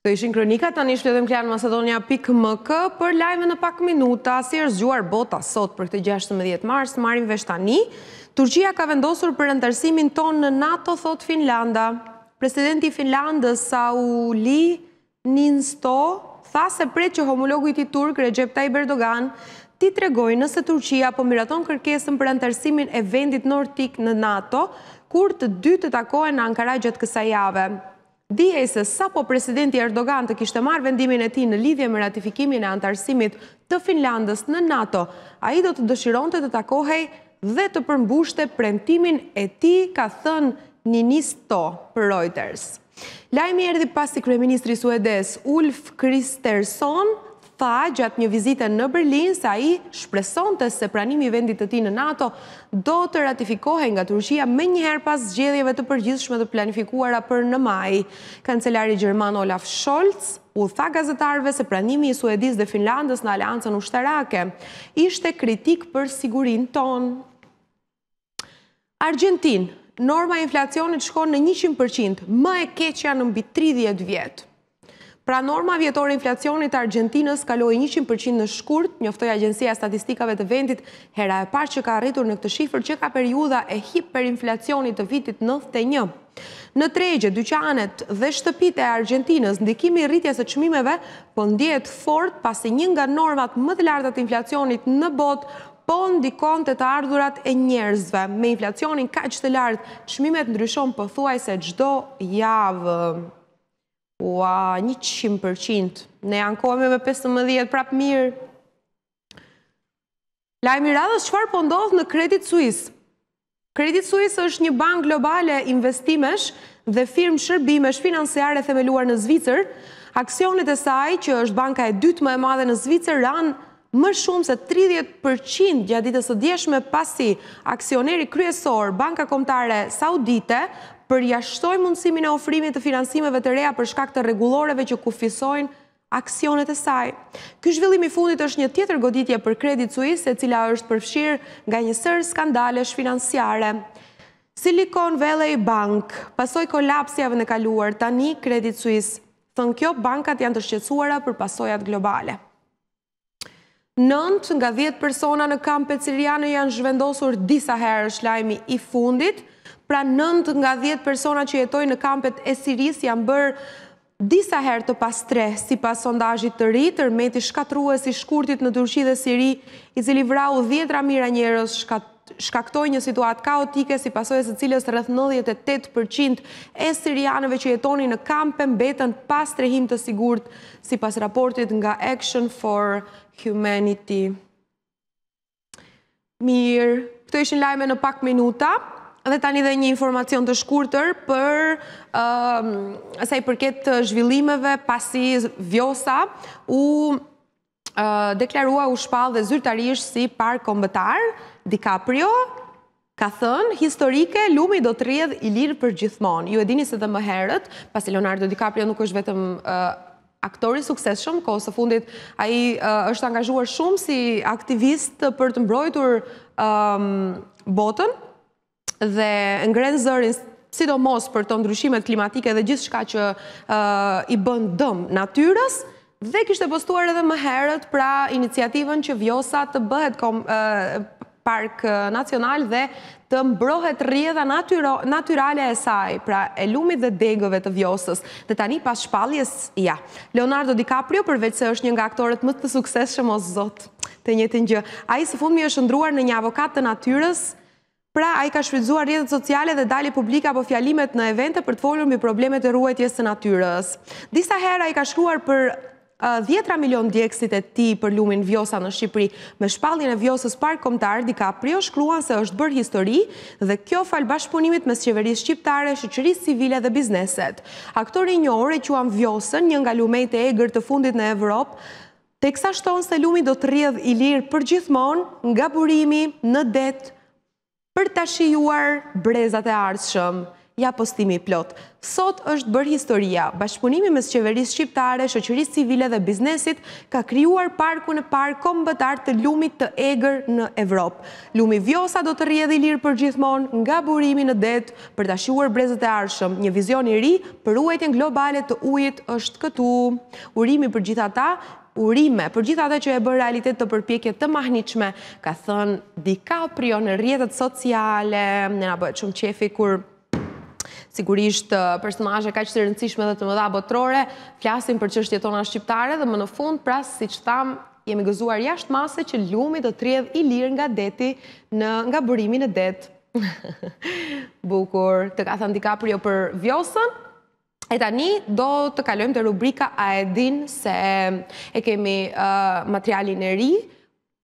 Të ishin kronika, tani shfletëm Macedonia.mk për lajme në pak minuta, si është zgjuar bota sot për këtë 16 mars, marrim vesh tani. Turqia ka vendosur për antarësimin ton në NATO, thot Finlanda. Presidenti i Finlandës, Sauli Niinisto, tha se pret që homologu i tij turk, Recep Tayyip Erdogan, ti tregoj nëse Turqia po miraton kërkesën për antarësimin e vendit nordik në NATO, kur të dy të takohen në Ankara gjatë kësaj jave. Dihej se sapo presidenti Erdogan të kishte marrë vendimin e tij në lidhje me ratifikimin e antarësimit të Finlandës në NATO, ai do të dëshironte të takohej dhe të përmbushte premtimin e tij, ka thënë Niinisto për Reuters. Lajmi erdhi pasi kryeministri suedez Ulf Kristersson tha gjatë një vizite në Berlin se ai shpresonte se pranimi i vendit të tij në NATO do të ratifikohej nga Turqia menjëherë pas zgjedhjeve të përgjithshme të planifikuara për në maj. Kancelari gjerman Olaf Scholz u tha gazetarëve se pranimi i Suedisë dhe Finlandës në aleancën ushtarake ishte kritik për sigurinë tonë. Argjentinë, norma e inflacionit shkon në 100%, më e keqja në mbi 30 vjet. Pra norma vjetore e inflacionit të Argjentinës kaloi 100% në shkurt, njoftoi Agjencia e Statistikave të vendit, hera e parë që ka arritur në këtë shifër që ka periudha e hiperinflacionit të vitit 91. Në tregje, dyqanet dhe shtëpitë e Argjentinës, ndikimi i rritjes së çmimeve po ndihet fort pasi një nga normat më të larta të inflacionit në botë po ndikonte të ardhurat e njerëzve. Me inflacionin kaq të lartë, çmimet ndryshon pothuajse çdo javë. 100%. Ne ankohemi me 15 prapë mirë. Lajmi i radhës, çfarë po ndodh në Credit Suisse? Credit Suisse është një bankë globale investimesh dhe firmë shërbimesh financiare themeluar në Zvicër. Aksionet e saj, që është banka e dytë më e madhe në Zvicër, ranë më shumë se 30% gjatë ditës së djeshme, pasi aksioneri kryesor, Banka Kombëtare Saudite, përjashtoi mundësimin e ofrimit të finansimeve të reja për shkak të rregulloreve që kufizojnë aksionet e saj. Ky zhvillim i fundit është një tjetër goditje për Credit Suisse, e cila është përfshirë nga një sër skandalesh financiare. Silicon Valley Bank pasoi kolapsi javën e kaluar, tani Credit Suisse. Thënë kjo, bankat janë të shqetësuara për pasojat globale. 9 nga 10 persona në kampet siriane janë zhvendosur disa herë, është lajmi i fundit. Pra 9 nga 10 persona që jetojnë në kampet e Sirisë janë bërë disa herë të pastre, sipas sondazhit të ri, tërmeti shkatrues i shkurtit në Turqi dhe Siri, i cili vrau 10 mijëra njerëz, shkaktoi një situatë kaotike, si pasojë së cilës rreth 98% e sirianëve që jetonin në kampe mbetën pa strehim të sigurt, sipas raportit nga Action for Humanity. Mirë, këto ishin lajme në pak minuta. Dhe tani dhe një informacion të shkurtër për sa i përket zhvillimeve pasi Vjosa u deklarua, u shpall dhe zyrtarisht si park kombëtar. DiCaprio ka thënë, historike, lumi do të rrjedh i lirë për gjithmonë. Ju e dini se dhe më herët, pasi Leonardo DiCaprio nuk është vetëm aktori suksesshëm, kohës së fundit ai është angazhuar shumë si aktivist për të mbrojtur botën dhe ngren zërin sidomos për të ndryshimet klimatike dhe gjithçka që i bën dëm natyrës, dhe kishte postuar edhe më herët pra iniciativën që Vjosa të bëhet park nacional dhe të mbrohet rrjedha natyrale e saj, pra e lumit dhe degëve të Vjosës. Dhe tani pas shpalljes, ja, Leonardo DiCaprio, përveç se është një nga aktorët më të suksesshëm, o zot, të njëjtin gjë, ai së fundmi është ndruar në një avokat të natyrës. Pra, ai ka shfrytzuar rrjetet sociale dhe dalje publike apo fjalimet në evente për të folur mbi problemet e ruajtjes së natyrës. Disa herë ai ka shkruar për 10 milion djegësit e tij për lumin Vjosa në Shqipëri. Me shpalljen e Vjosës park kombëtar, DiCaprio shkruan se është bërë histori dhe kjo fal bashkëpunimit mes qeverisë shqiptare, shoqërisë civile dhe bizneset. Aktori i njohur e quan Vjosën, një nga lumet e egër të fundit në Evropë, teksa shton se lumi do të rrjedh i lirë përgjithmonë nga burimi në det, për ta shijuar brezat e ardhshëm. ja postimi plot. Sot është bërë historia. Bashkëpunimi mes qeverisë shqiptare, shoqërisë civile dhe biznesit ka krijuar parkun e parë kombëtar të lumit të egër në Evropë. Lumi Vjosa do të rrjedhë i lirë përgjithmonë nga burimi në det për ta shijuar brezët e ardhshëm. Një vizion i ri për ruajtjen globale të ujit është këtu. Urime për gjithë ata që e bën realitet të përpjekje të mahnitshme, ka thënë DiCaprio në rrjetet sociale. Ne na bëhet shumë qefi kur sigurisht personazhe kaq të rëndësishme dhe të mëdha botërore flasin për çështjet tona shqiptare dhe më në fund, pra siç tham, jemi gëzuar jashtë mase që lumi do të rrjedhë i lirë nga deti nga burimi në det. Bukur, të ka thënë DiCaprio për Vjosën. E tani do të kalojmë te rubrika A e din, se e kemi materialin e ri